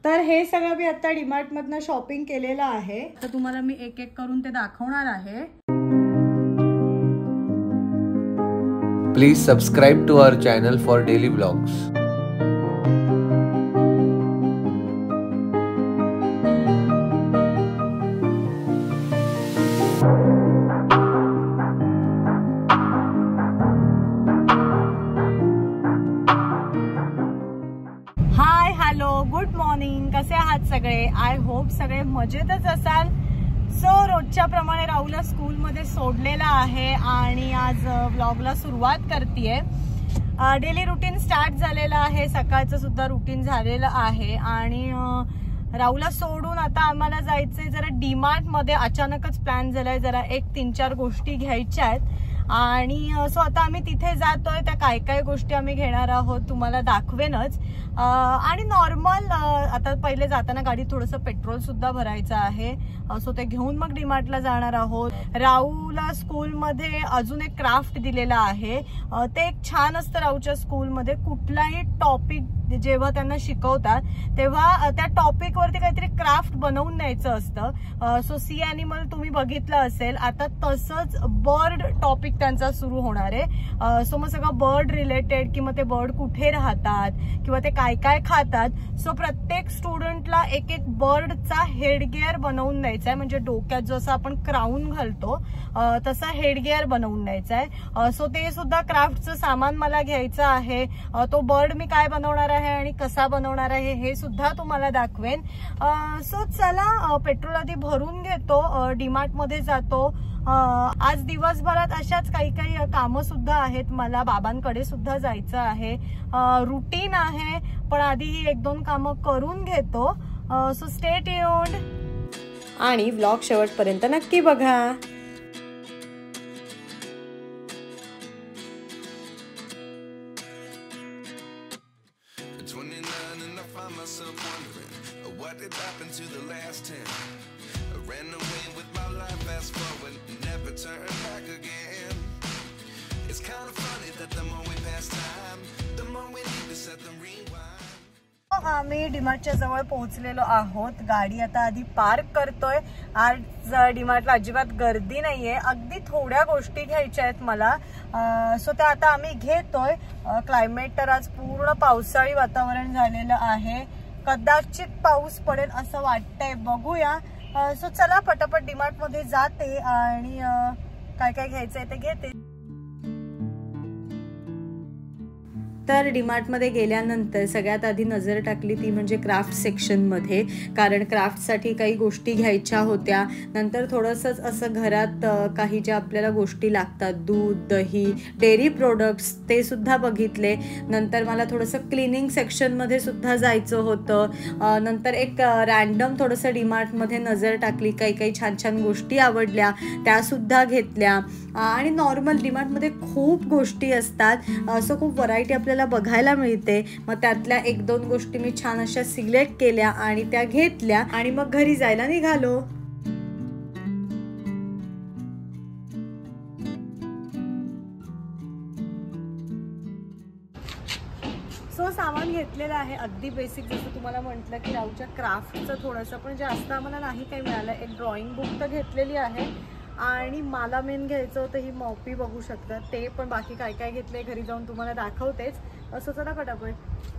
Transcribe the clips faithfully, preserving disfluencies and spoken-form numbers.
तर हे सगळं मी आता डीमार्ट मधनं शॉपिंग केलेलं आहे, तर तुम्हाला मी एक एक करून ते दाखवणार आहे. Please subscribe to our channel for daily blogs. Hi hello good morning, कसे आहात सगळे? आय होप सगळे मजेतच असाल. सो रोजच्या प्रमाणे राहुलला स्कूलमध्ये सोडलेला आहे आणि आज व्लॉगला सुरुवात करतेय. डेली रुटीन स्टार्ट झालेलं आहे, सकाळचं सुद्धा रुटीन झालेलं आहे आणि राहुलला सोडून आता आम्हाला जायचंय जरा डीमार्ट मध्ये. अचानकच प्लॅन झालाय, जरा एक तीन चार गोष्टी घ्यायच्या आहेत आणि सो आता आम्ही तिथे जातोय. त्या काय काय गोष्टी आम्ही घेणार आहोत तुम्हाला दाखवेनच. आणि नॉर्मल आता पहिले जाताना गाडी थोडंसं पेट्रोल सुद्धा भरायचं आहे, सो ते घेऊन मग डीमार्टला जाणार आहोत. राहुलला स्कूलमध्ये अजून एक क्राफ्ट दिलेला आहे, ते एक छान असतं राहुलच्या स्कूलमध्ये. कुठलाही टॉपिक जेव्हा त्यांना शिकवतात तेव्हा त्या टॉपिक वरती काहीतरी क्राफ्ट बनवून न्यायचं असतं. सो सी ॲनिमल तुम्ही बघितलं असेल, आता तसंच बर्ड टॉपिक त्यांचा सुरू होणार आहे. सो मग सगळं बर्ड रिलेटेड, किंवा ते बर्ड कुठे राहतात किंवा ते काय काय खातात. सो प्रत्येक स्टुडंटला एक एक बर्डचा हेडगिअर बनवून द्यायचा आहे, म्हणजे डोक्यात जसं आपण क्राऊन घालतो तसा हेडगिअर बनवून द्यायचा आहे. सो ते सुद्धा क्राफ्टचं सामान मला घ्यायचं आहे. तो बर्ड मी काय बनवणार आहे आणि कसा बनवणार आहे हे सुद्धा तुम्हाला दाखवेन. सो चला पेट्रोल आधी भरून घेतो, डीमार्ट मध्ये जातो. आज दिवसभरात अशाच काही काही कामं सुद्धा आहेत मला. बाबांकडे सुद्धा जायचं आहे, रुटीन आहे, पण आधी ही एक दोन कामं करून घेतो. सो स्टे ट्यून्ड आणि व्लॉग शेवटपर्यंत नक्की बघा. आम्ही डीमार्टच्या जवळ पोहोचलेलो आहोत. गाडी आता आधी पार्क करतोय. आज डीमार्टला अजिबात गर्दी नाहीये, अगदी थोड्या गोष्टी घ्यायच्या आहेत मला. सो त्या आता आम्ही घेतोय. क्लायमेट तर आज पूर्ण पावसाळी वातावरण झालेलं आहे, कदाचित पाऊस पडेल असं वाटतंय, बघूया. सो चला पटापट डीमार्ट मध्ये जाते आणि काय काय घ्यायचंय ते घेते. तर डीमार्टमध्ये गेल्यानंतर सगळ्यात आधी नजर टाकली ती म्हणजे क्राफ्ट सेक्शनमध्ये, कारण क्राफ्टसाठी काही गोष्टी घ्यायच्या होत्या. नंतर थोडंसंच असं घरात काही ज्या आपल्याला गोष्टी लागतात, दूध, दही, डेअरी प्रोडक्ट्स, ते सुद्धा बघितले. नंतर मला थोडंसं क्लिनिंग सेक्शनमध्ये सुद्धा जायचं होतं. नंतर एक रॅन्डम थोडंसं डीमार्टमध्ये नजर टाकली, काही काही छान छान गोष्टी आवडल्या त्यासुद्धा घेतल्या. आणि नॉर्मल डीमार्टमध्ये खूप गोष्टी असतात, असं खूप व्हरायटी आपल्याला बघायला मिळते. मग त्यातल्या एक दोन गोष्टी मी छान अशा सिलेक्ट केल्या आणि त्या घेतल्या आणि मग घरी जायला निघालो. सो सामान घेतलेलं आहे अगदी बेसिक, जसं तुम्हाला म्हटलं की राहुलच्या क्राफ्टचं थोडंसं, पण जास्त आम्हाला नाही काही मिळालं. एक ड्रॉइंग बुक तर घेतलेली आहे आणि मला मेन घ्यायचं होतं ही मॉपी, बघू शकता ते. पण बाकी काय काय घेतलंय घरी जाऊन तुम्हाला दाखवतेच. असं चला पटापट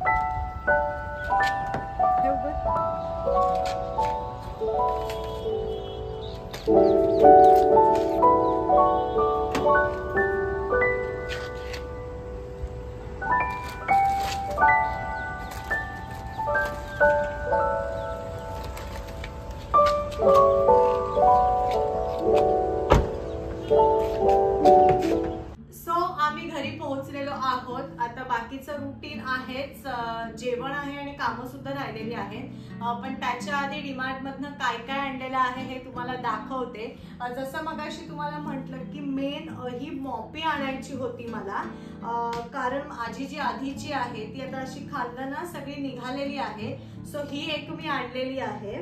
आहोत. आता बाकीचं रुटीन आहेच, जेवण आहे आणि कामं सुद्धा राहिलेली आहेत. पण त्याच्या आधी डीमार्ट मधनं काय काय आणलेलं आहे हे तुम्हाला दाखवते. जसं मगाशी तुम्हाला म्हटलं की मेन ही मॉपी आणायची होती मला, कारण माझी जी आधीची आहे ती आता अशी खाल्लं ना सगळी निघालेली आहे. सो ही एक मी आणलेली आहे.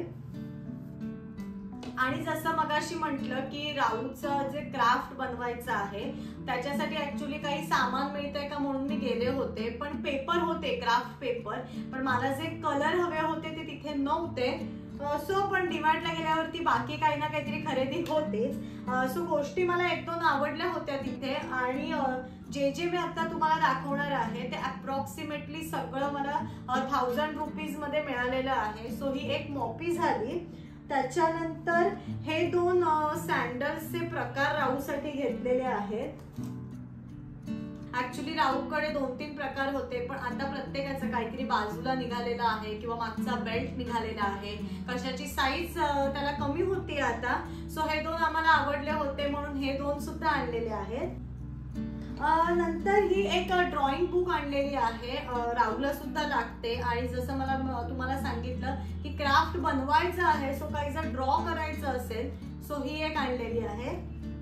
आणि जसं मगाशी म्हटलं की राहुलचं जे क्राफ्ट बनवायचं आहे त्याच्यासाठी ऍक्च्युअली काही सामान मिळतंय का म्हणून मी गेले होते, पण पेपर होते, क्राफ्ट पेपर, पण मला जे कलर हवे होते ते तिथे नव्हते. सो पण डीमार्टला गेल्यावरती बाकी काही ना काहीतरी खरेदी होतेच. सो गोष्टी मला एक दोन आवडल्या होत्या तिथे आणि जे जे मी आता तुम्हाला दाखवणार आहे ते अप्रॉक्सिमेटली सगळं मला थाउजंड रुपीज मध्ये मिळालेलं आहे. सो ही एक मॉपी झाली. त्याच्यानंतर हे दोन सँडल्सचे प्रकार राहूसाठी घेतलेले आहेत. ऍक्च्युली राहूकडे दोन तीन प्रकार होते पण आता प्रत्येकाचं काहीतरी बाजूला निघालेला आहे किंवा मागचा बेल्ट निघालेला आहे, कशाची साईज त्याला कमी होती आता. सो हे दोन आम्हाला आवडले होते म्हणून हे दोन सुद्धा आणलेले आहेत. नंतर ही एक ड्रॉइंग बुक आणलेली आहे. राहुलला सुद्धा लागते आणि जसं मला तुम्हाला सांगितलं की क्राफ्ट बनवायचं आहे, सो काही जर ड्रॉ करायचं असेल सो ही एक आणलेली आहे.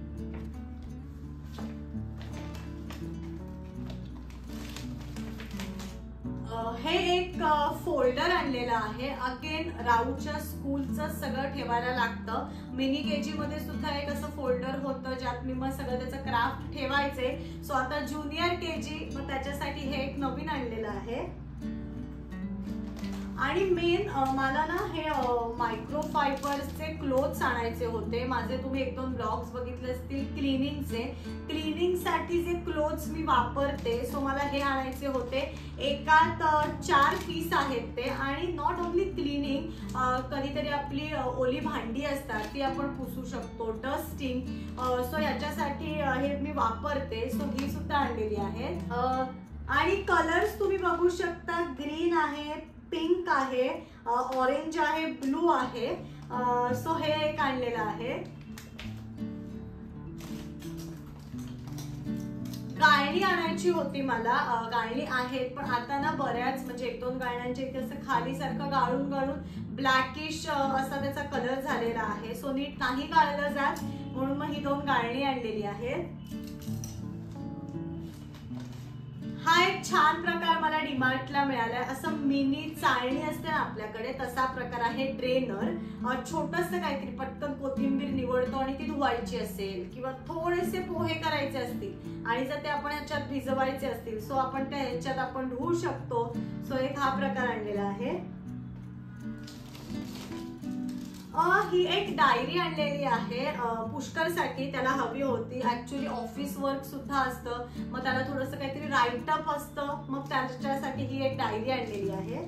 हे एक फोल्डर आणलेलं आहे. अगेन राऊच्या स्कूलचं सगळं ठेवायला लागतं. मिनी केजी मध्ये सुद्धा एक असं फोल्डर होतं ज्यात मी मग सगळं त्याचं क्राफ्ट ठेवायचे. सो आता ज्युनियर केजी मग त्याच्यासाठी हे एक नवीन आणलेलं आहे. आणि मेन मला ना हे मायक्रोफायबरचे क्लोथ्स आणायचे होते. माझे तुम्ही एक दोन ब्लॉग्स बघितले असतील क्लिनिंगचे. क्लिनिंगसाठी जे क्लोथ्स मी वापरते सो मला हे आणायचे होते. एकात चार पीस आहेत ते आणि नॉट ओनली क्लिनिंग, कधीतरी आपली ओली भांडी असतात ती आपण पुसू शकतो, डस्टिंग. सो याच्यासाठी हे मी वापरते. सो ही सुद्धा आणलेली आहेत. आणि कलर्स तुम्ही बघू शकता, ग्रीन आहे, पिंक आहे, ऑरेंज आहे, ब्लू आहे. सो हे एक आणलेलं आहे. गाळणी आणायची होती मला. गाळणी आहेत पण आता ना बऱ्याच म्हणजे एक दोन गाळण्यांचे असं खाली सारखं गाळून गाळून ब्लॅकिश असा त्याचा कलर झालेला आहे. सो नीट नाही गाळलं जात म्हणून मग ही दोन गाळणी आणलेली आहेत. हा एक छान प्रकार मला डीमार्टला मिळालाय. असं मिनी चाळणी असते ना आपल्याकडे तसा प्रकार आहे. ड्रेनर, छोटस काहीतरी पटकन कोथिंबीर निवडतो आणि ती धुवायची असेल किंवा थोडेसे पोहे करायचे असतील आणि जर ते आपण ह्याच्यात भिजवायचे असतील सो आपण त्या ह्याच्यात आपण धुवू शकतो. सो एक हा प्रकार आणलेला आहे. ही एक डायरी आणलेली आहे पुष्करसाठी, त्याला हवी होती. ऍक्च्युली ऑफिस वर्क सुद्धा असतं मग त्याला थोडंसं काहीतरी राईट अप असतं मग त्याच्यासाठी ही एक डायरी आणलेली आहे.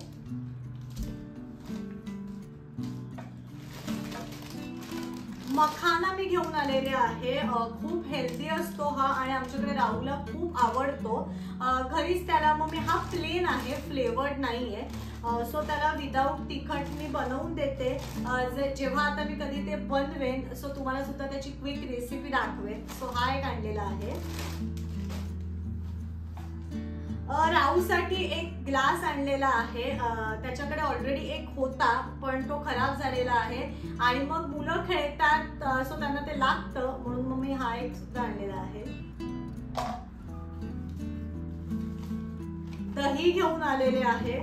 मखाना मी घेऊन आलेले आहे. खूप हेल्दी असतो हा आणि आमच्याकडे राहुलला खूप आवडतो. घरीच त्याला मग मी हा प्लेन आहे, फ्लेवर्ड नाहीये. सो त्याला विदाऊट तिखट मी बनवून देते. जेव्हा आता मी कधी ते बनवेन सो तुम्हाला सुद्धा त्याची क्विक रेसिपी दाखवेन. सो हा एक आणलेला आहे. राहूसाठी एक ग्लास आणलेला आहे. त्याच्याकडे ऑलरेडी एक होता पण तो खराब झालेला आहे आणि मग मुलं खेळतात सो त्यांना ते लागतं म्हणून मग मी हा एक सुद्धा आणलेला आहे. दही घेऊन आलेले आहे.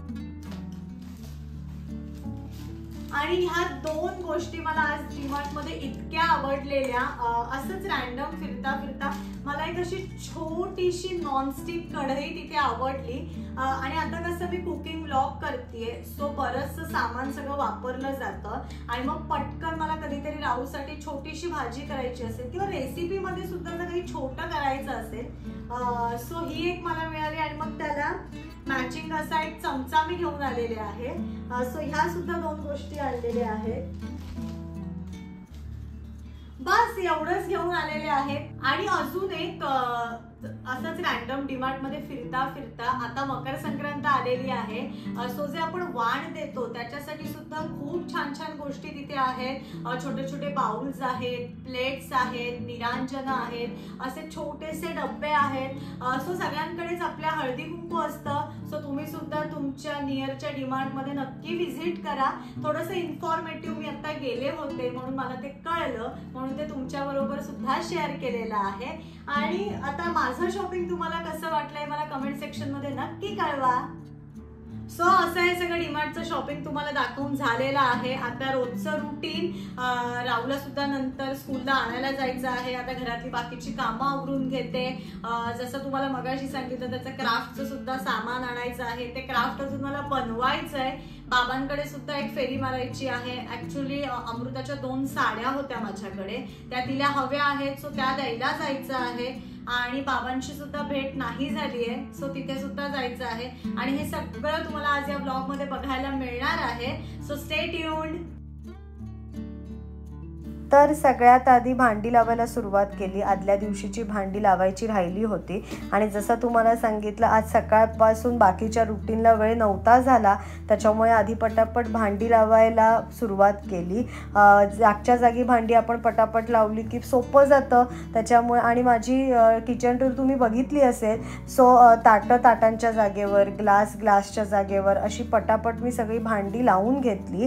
आणि ह्या दोन गोष्टी मला आज डीमार्ट मध्ये इतक्या आवडलेल्या. असंच रॅन्डम फिरता फिरता मला एक अशी छोटीशी नॉनस्टिक कढई तिथे आवडली. आणि आता कसं मी कुकिंग व्लॉग करतेय सो बरंचसं सामान सगळं वापरलं जातं आणि मग पटकन मला कधीतरी राहूसाठी छोटीशी भाजी करायची असेल किंवा रेसिपी मध्ये सुद्धा जर काही छोटं करायचं असेल सो ही एक मला मिळाली. आणि मग त्याला मॅचिंग असा एक चमचा मी घेऊन आलेले आहे. सो ह्या सुद्धा दोन गोष्टी आणलेल्या आहेत. बस एवढंच घेऊन आलेले आहेत. आणि अजून एक असंच रॅन्डम डीमार्ट मध्ये फिरता फिरता आता मकर संक्रांत आलेली आहे सो जे आपण वाण देतो त्याच्यासाठी सुद्धा खूप छान छान गोष्टी तिथे आहेत. छोटे छोटे बाउल्स आहेत, प्लेट्स आहेत, निरांजन आहेत, असे छोटेसे डब्बे आहेत. सो सगळ्यांकडेच आपल्या हळदी कुंकू असतं. सो तुम्ही सुद्धा तुमच्या नियरच्या डीमार्ट मध्ये नक्की व्हिजिट करा. थोडंसं इन्फॉर्मेटिव्ह मी आता गेले होते म्हणून मला ते कळलं म्हणून ते तुमच्या बरोबर सुद्धा शेअर केलेलं आहे. आणि आता माझं शॉपिंग तुम्हाला कसं वाटलंय मला कमेंट सेक्शन मध्ये नक्की कळवा. सो असं हे सगळं डीमार्टचं शॉपिंग तुम्हाला दाखवून झालेलं आहे. आता रोजचं रुटीन राहुला सुद्धा नंतर स्कूलला आणायला जायचं आहे. आता घरातली बाकीची कामं आवरून घेते. जसं तुम्हाला मगाशी सांगितलं त्याचं क्राफ्टचं सुद्धा सामान आणायचं आहे. ते क्राफ्ट अजून मला बनवायचं आहे. बाबांकडे सुद्धा एक फेरी मारायची आहे. ऍक्च्युली अमृताच्या दोन साड्या होत्या माझ्याकडे, त्या तिला हव्या आहेत. सो त्या द्यायला जायचं आहे. आणि बाबांची सुद्धा भेट नाही झाली आहे. सो तिथे सुद्धा जायचं आहे. आणि हे सगळं तुम्हाला आज या ब्लॉग मध्ये बघायला मिळणार आहे. So stay tuned. तर सगळ्यात आधी भांडी लावायला सुरुवात केली. आदल्या दिवशीची भांडी लावायची राहिली होती आणि जसं तुम्हाला सांगितलं आज सकाळपासून बाकीच्या रुटीनला वेळ नव्हता झाला, त्याच्यामुळे आधी पटापट भांडी लावायला सुरुवात केली. जागच्या जागी भांडी आपण पटापट लावली की सोपं जातं त्याच्यामुळे. आणि माझी किचन टूर तुम्ही बघितली असेल. सो ताटं ताटांच्या जागेवर, ग्लास ग्लासच्या जागेवर अशी पटापट मी सगळी भांडी लावून घेतली.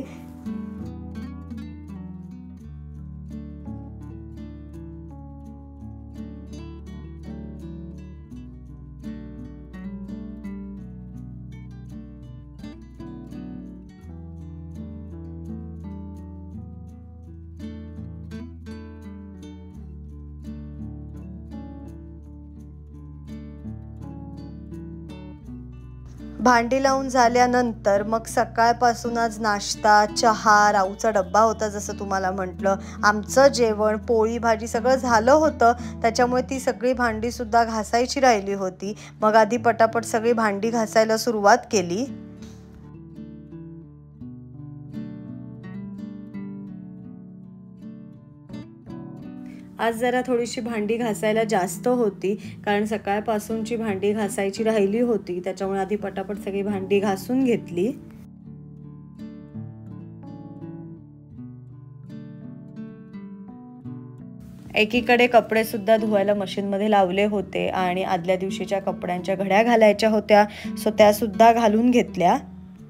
भांडी लावून झाल्यानंतर मग सकाळपासून आज नाश्ता, चहा, राऊचा डब्बा होता जसं तुम्हाला म्हटलं. आमचं जेवण, पोळी भाजी सगळं झालं होतं, त्याच्यामुळे ती सगळी भांडीसुद्धा घासायची राहिली होती. मग आधी पटापट सगळी भांडी घासायला सुरुवात केली. आज जरा थोडीशी भांडी घासायला जास्त होती कारण सकाळपासूनची भांडी घासायची राहिली होती, त्याच्यामुळे आधी पटापट सगळी भांडी घासून घेतली. एकीकडे कपडे सुद्धा धुवायला मशीनमध्ये लावले होते आणि आदल्या दिवशीच्या कपड्यांच्या घड्या घालायच्या होत्या, सो त्या सुद्धा घालून घेतल्या.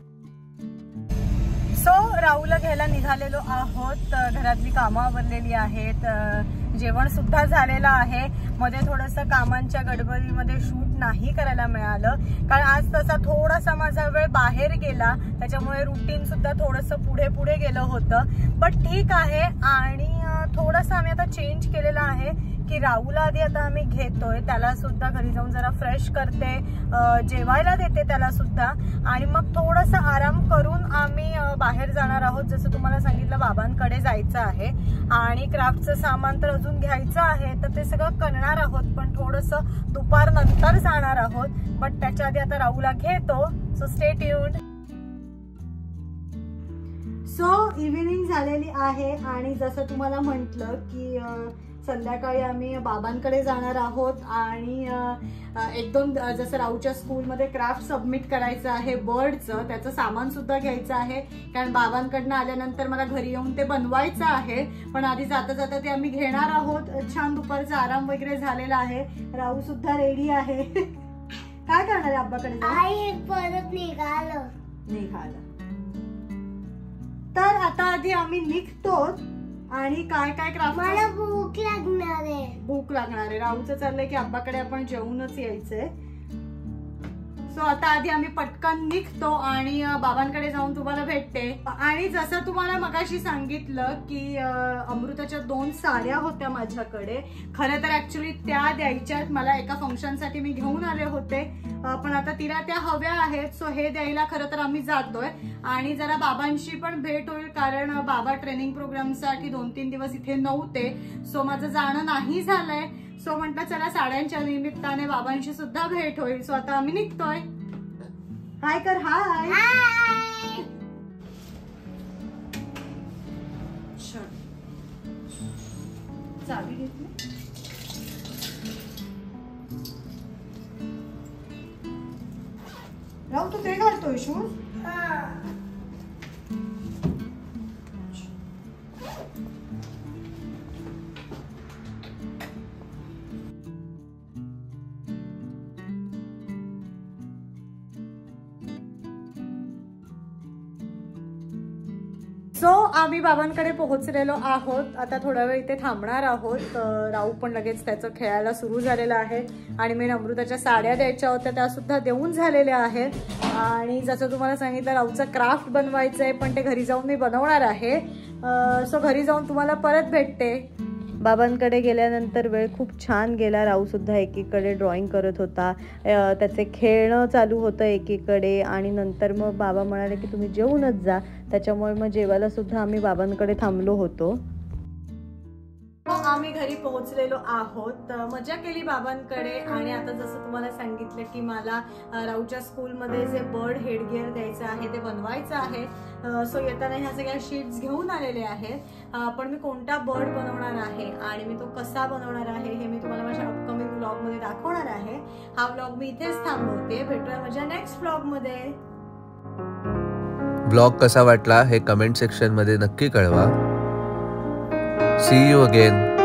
सो राहुला घ्यायला निघालेलो आहोत. घरातली कामं आवरलेली आहेत, जेवण सुद्धा झालेलं आहे. मध्ये थोडंसं कामांच्या गडबडीमध्ये शूट नाही करायला मिळालं कारण आज तसा थोडासा माझा वेळ बाहेर गेला, त्याच्यामुळे रुटीन सुद्धा थोडंसं पुढे पुढे गेलं होतं. बट ठीक आहे. आणि थोडंसं आम्ही आता चेंज केलेलं आहे की राहुला आधी आता आम्ही घेतोय, त्याला सुद्धा घरी जाऊन जरा फ्रेश करते, जेवायला देते त्याला सुद्धा, आणि मग थोडासा आराम करून आम्ही बाहेर जाणार आहोत. जसं तुम्हाला सांगितलं बाबांकडे जायचं आहे आणि क्राफ्टचं सामान तर अजून घ्यायचं आहे, तर ते सगळं करणार आहोत. पण थोडंसं दुपार नंतर जाणार आहोत. बट त्याच्या आधी आता राहुला घेतो. So stay tuned. So evening झालेली आहे आणि जसं तुम्हाला म्हटलं की संध्याकाळी आम्ही बाबांकडे जाणार आहोत आणि एक दोन जसं राऊच्या स्कूलमध्ये क्राफ्ट सबमिट करायचं आहे बर्डचं, त्याचं सामान सुद्धा घ्यायचं आहे कारण बाबांकडनं आल्यानंतर मला घरी येऊन ते बनवायचं आहे. पण आधी जाता जाता ते आम्ही घेणार आहोत. छान दुपारचा आराम वगैरे झालेला आहे. राहू सुद्धा रेडी आहे. काय करणार आहे आब्बाकडे जाऊन? परत निघालं निघालं तर आता आधी आम्ही निघतोच. आणि काय काय क्राफ्ट, मला भूक लागणार आहे. भूक लागणार आहे. राहूचं चाललंय की आब्बाकडे आपण जेवूनच यायचंय. सो आता आधी आम्ही पटकन निघतो आणि बाबांकडे जाऊन तुम्हाला भेटते. आणि जसं तुम्हाला मगाशी सांगितलं की अमृताच्या दोन साड्या होत्या माझ्याकडे. खरं तर ऍक्च्युली त्या द्यायच्यात मला एका फंक्शनसाठी मी घेऊन आले होते, पण आता तिला त्या हव्या आहेत. सो हे द्यायला खरं तर आम्ही जातोय आणि जरा बाबांशी पण भेट होईल कारण बाबा ट्रेनिंग प्रोग्रामसाठी दोन तीन दिवस इथे नव्हते. सो माझं जाणं नाही झालंय. सो म्हटलं चला साड्यांच्या निमित्ताने बाबांशी सुद्धा भेट होईल. सो आता आम्ही निघतोय. हाय कर. हाय. चाबी घेतली. राहू तू ते घालतोय शूज? सो आम्ही बाबांकडे पोहोचलेलो आहोत. आता थोडा वेळ इथे थांबणार आहोत. राहू पण लगेच त्याचं खेळायला सुरू झालेलं आहे आणि मी अमृताच्या साड्या द्यायच्या होत्या त्या सुद्धा देऊन झालेल्या आहेत. आणि जसं तुम्हाला सांगितलं राहूचं क्राफ्ट बनवायचं आहे पण ते घरी जाऊन मी बनवणार आहे. सो घरी जाऊन तुम्हाला परत भेटते. बाबांकडे गेल्यानंतर वेळ खूप छान गेला. राहूसुद्धा एकीकडे ड्रॉइंग करत होता, त्याचे खेळणं चालू होतं एकीकडे. आणि नंतर मग बाबा म्हणाले की तुम्ही जेवूनच जा. त्याच्यामुळे मग जेवायला सुद्धा आम्ही बाबांकडे थांबलो होतो. आम्ही घरी पोहोचलेलो आहोत. मजा केली बाबांकडे. आणि आता जसं तुम्हाला सांगितलं की मला राहूच्या स्कूलमध्ये जे बर्ड हेडगिअर द्यायचं आहे ते बनवायचं आहे. सो येताना ह्या सगळ्या शीट्स घेऊन आलेले आहेत. पण मी कोणता बर्ड बनवणार आहे आणि मी तो कसा बनवणार आहे हे मी तुम्हाला माझ्या अपकमिंग व्लॉगमध्ये दाखवणार आहे. हा व्लॉग मी इथेच थांबवते. भेटूया माझ्या नेक्स्ट व्लॉगमध्ये. ब्लॉग कसा वाटला हे कमेंट सेक्शन मध्ये नक्की कळवा. See you again.